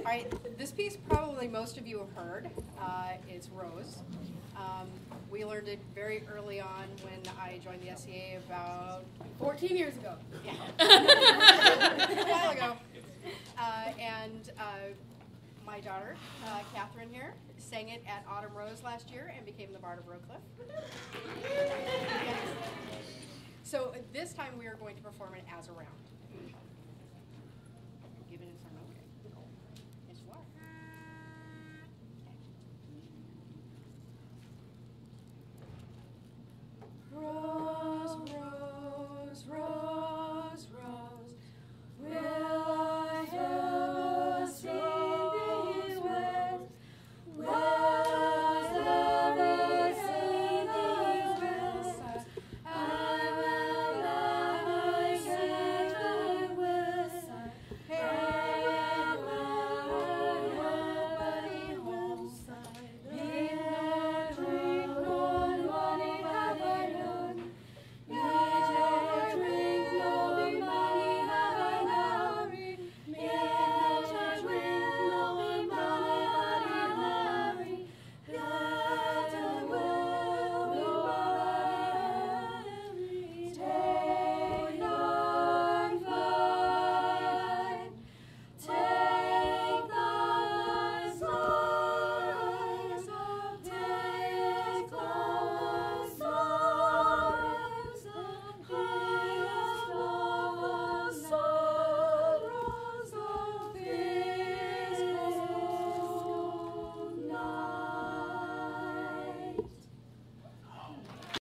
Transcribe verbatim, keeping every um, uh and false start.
right, this piece probably most of you have heard. Uh, it's Rose. Um, we learned it very early on when I joined the S C A about fourteen years ago. Yeah. A while ago. Uh, and uh, my daughter, uh, Catherine here, sang it at Autumn Rose last year and became the Bard of Rowcliffe. Yes. So this time we are going to perform it as a round.